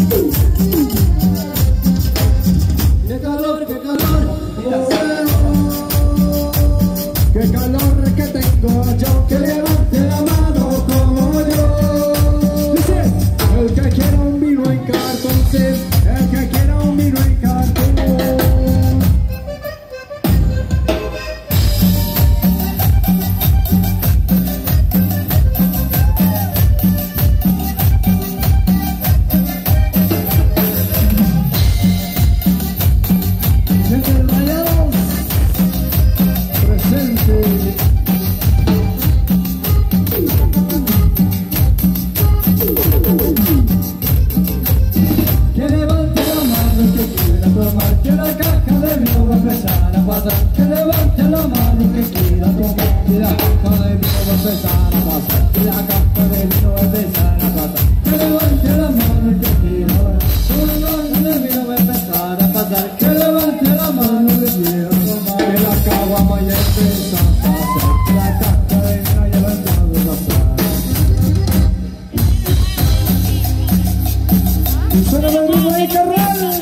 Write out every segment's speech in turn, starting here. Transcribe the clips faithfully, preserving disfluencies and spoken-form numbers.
¡Qué calor, qué calor! ¡Qué calor que tengo yo! ¡Que levante la mano como yo! Dice, el que quiera un vino en cartón, sí, el que quiera un vino en cartón. Que levante la mano que quiera tomar, que la caja de vino va a empezar a pasar, que la caja de vino va a empezar a pasar. Que levante la mano que quiera, que la caja de vino va a empezar a pasar. Que levante la mano que quiera tomar, que la caguama ya empieza a pasar, que la caja de vino ya va a empezar a pasar. Y suena el ritmo de Carral.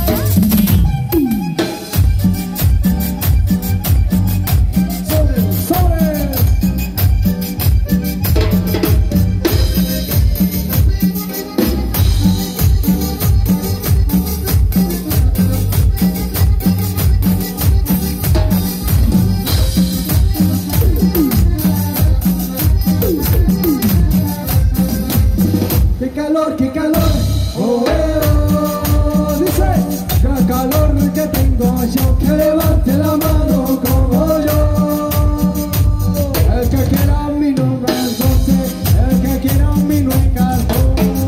¡Qué calor, qué calor! ¡Oh, eh, oh! Dice, ¡qué calor que tengo yo! ¡Que levante la mano como yo! El que quiera un vino en entonces, el que quiera un vino en cartón.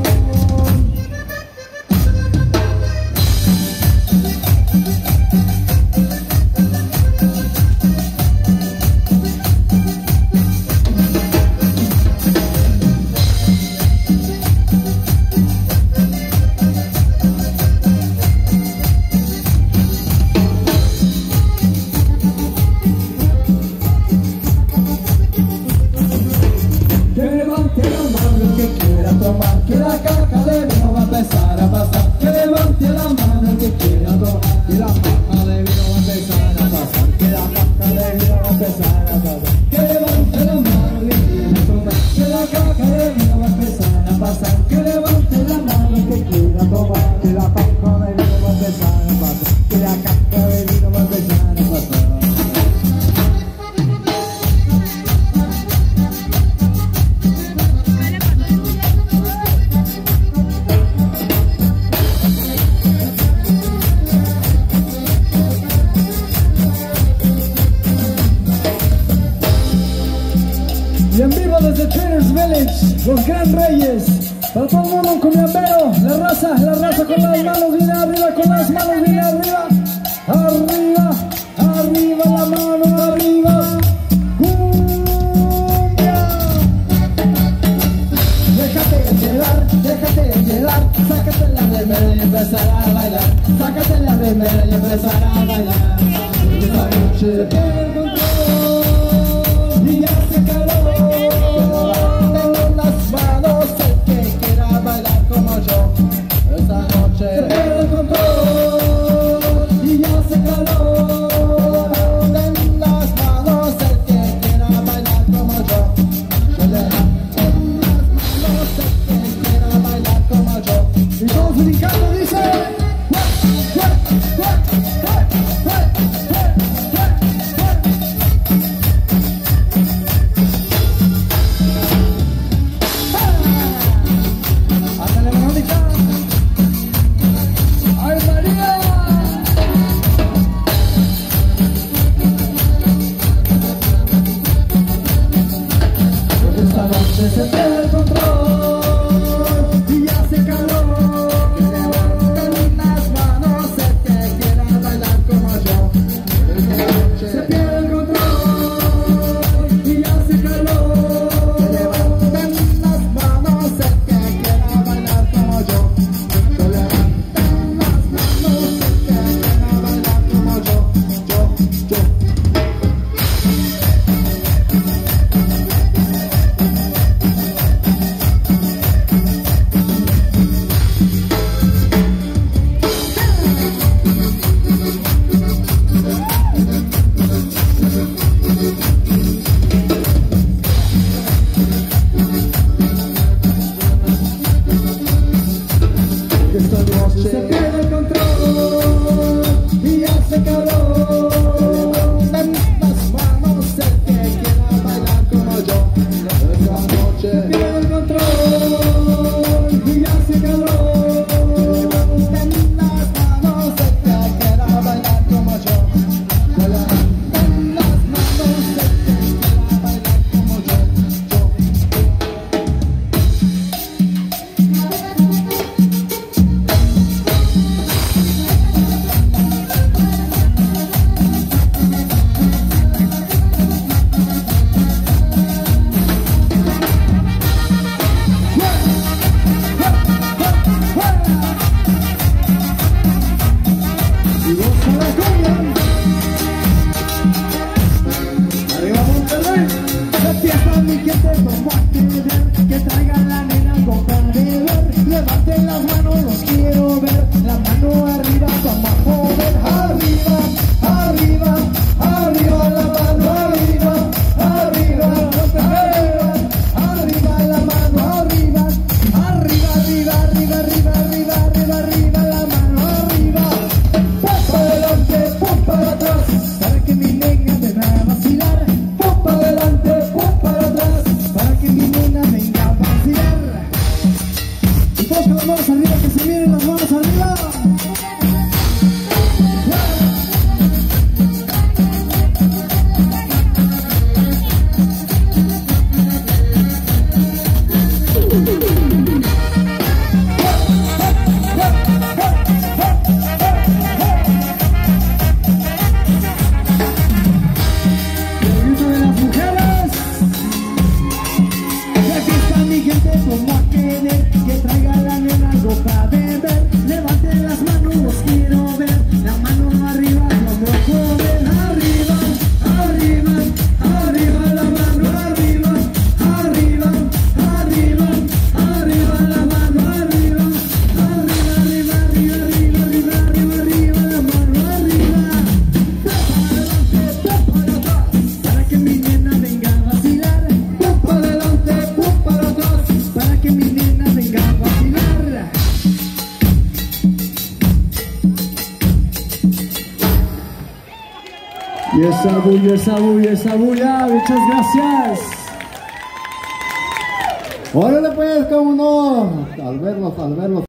Que la caja de vino va a empezar a pasar. Que levante la mano que quiera tomar. Que la caja de vino va a empezar a pasar. Que la caja de vino va a empezar a pasar. Que levante la mano que quiera tomar. Que la caja de vino va a empezar a pasar. Que levante la mano que quiera tomar. Que la caja de vino va a empezar a pasar. Que la caja de vino va a empezar a pasar. Y en vivo desde Trainers Village, los Gran Reyes, para todo el mundo, un cumbiambero, la raza, la raza con las manos bien arriba, con las manos bien arriba, arriba, arriba, la mano arriba, cumbia. Déjate llevar, déjate llevar, sácate la remera y empezar a bailar, sácate la remera y empezar a bailar. Esta noche te encontró y hace calor. Dice Levanten las manos, los quiero ver. La mano arriba, vamos a mover. Arriba, arriba, arriba, la mano arriba, arriba, arriba, arriba, la mano arriba, arriba, arriba, arriba, arriba, arriba, arriba, arriba, la mano arriba. Pum para adelante, pum para atrás, para que mi nena venga a vacilar. Pum para adelante, pum para atrás, para que mi nena venga a vacilar. Y todos con las manos arriba, que se miren las manos arriba. Como a querer que traiga la nena algo para beber. Levanten las manos, los quiero ver. La mano arriba, vamos a joder. Arriba, arriba, arriba, la mano arriba, arriba, arriba, arriba, la mano arriba, arriba, arriba, arriba, arriba, arriba, arriba, arriba, la mano arriba. Pum para adelante, pum para atrás, para que mi nena venga a vacilar. Pum para adelante, pum para atrás, para que mi nena venga a vacilar. Y esa bulla, esa bulla, esa bulla, muchas gracias. Órale pues, cómo no, al verlos, al verlos.